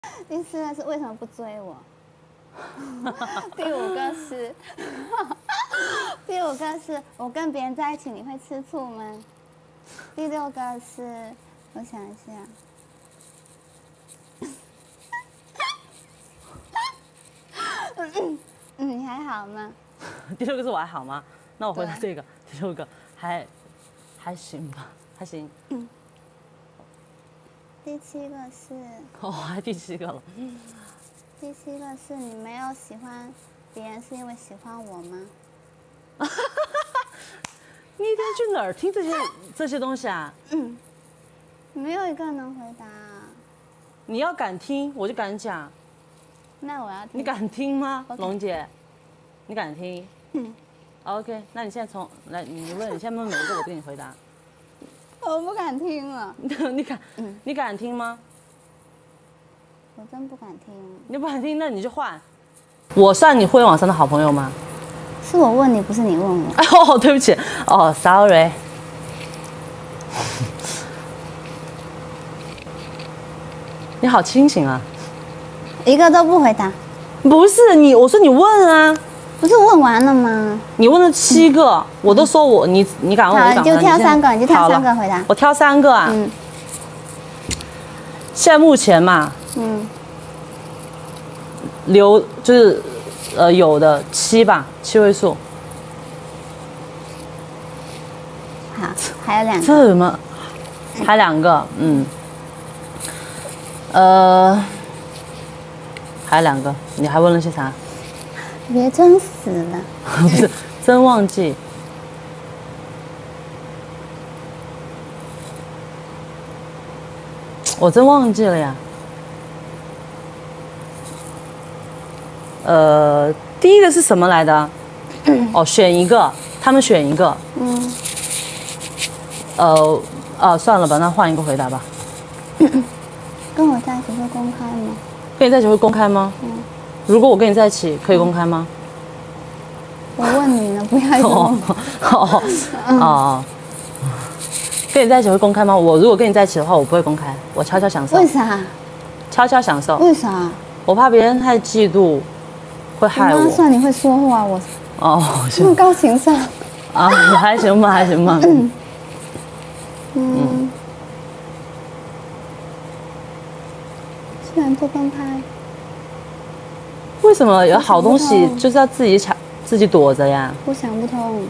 第4个是为什么不追我？第5个是，第5个是我跟别人在一起你会吃醋吗？第6个是，我想一下。你还好吗？ 第6个是我还好吗？那我回答这个，第6个还行吧，还行。 第7个是。 哦，还第7个了。 第7个是你没有喜欢别人是因为喜欢我吗？ 你一天去哪儿听这些东西啊？ 没有一个人能回答。 你要敢听，我就敢讲。 那我要听。 你敢听吗， Okay. 龙姐？你敢听？OK， 那你现在你问，你现在问每一个，我给你回答。 我不敢听了。 你敢听吗？ 我真不敢听。 你不敢听，那你就换。我算你互联网上的好朋友吗？ 是我问你，不是你问我。 哦，对不起，哦 ，sorry。你好清醒啊！ 一个都不回答。 不是你，我说你问啊。 不是问完了吗？ 你问了7个，我都说你敢问，我好，你就挑3个，你就挑3个回答。 我挑3个啊。现在目前嘛，就是有的7吧，7位数。 好，还有2个。 这什么？还2个，还有2个，你还问了些啥？ 别真死了。 不是，真忘记。我真忘记了呀。第一个是什么来的？哦，选一个，他们选一个。算了吧，那换一个回答吧。 跟我在一起会公开吗？ 跟你在一起会公开吗？如果我跟你在一起，可以公开吗？ 我问你呢，不要一直问我。 跟你在一起会公开吗？我如果跟你在一起的话，我不会公开，我悄悄享受。 为啥？ 悄悄享受。 为啥？ 我怕别人太嫉妒，会害我。 算你会说话，我。 这么高情商。 还行吧，还行吧。 居然不公开。 为什么有好东西就是要自己躲着呀？ 我想不通。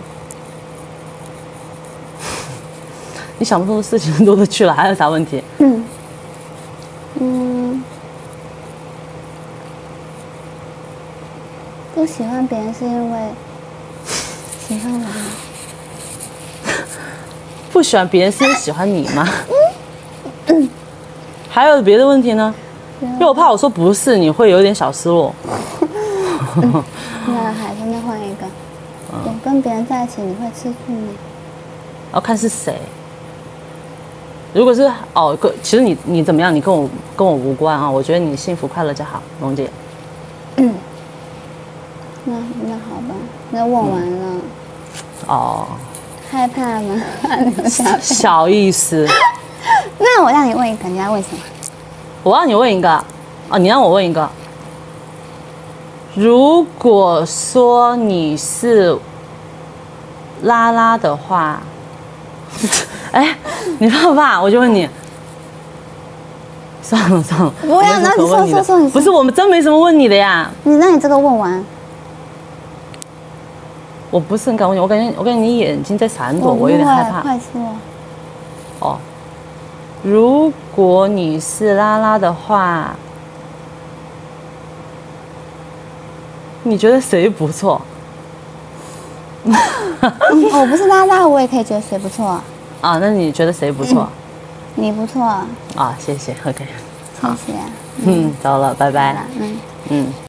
你想不通的事情多了去了，还有啥问题？ 不喜欢别人是因为喜欢我吗？ 不喜欢别人是因为喜欢你吗？还有别的问题呢？因为我怕我说不是，你会有点小失落。 那还是那换一个。我跟别人在一起，你会吃醋吗？ 要看是谁。如果是其实你怎么样，你跟我无关啊。我觉得你幸福快乐就好，龙姐。 那好吧，那问完了。害怕吗？ 小意思。 那我让你问一个，你要问什么？ 我让你问一个。你让我问一个。如果说你是拉拉的话，你怕不怕？我就问你。算了。 不要，那你说你。 不是，我们真没什么问你的呀。 那你这个问完。 我不是很敢问你，我感觉你眼睛在闪躲，我有点害怕。 快说。 如果你是拉拉的话，你觉得谁不错？ 我不是拉拉，我也可以觉得谁不错。 那你觉得谁不错？ 你不错。 谢谢 ，OK。 谢谢。 走了，拜拜。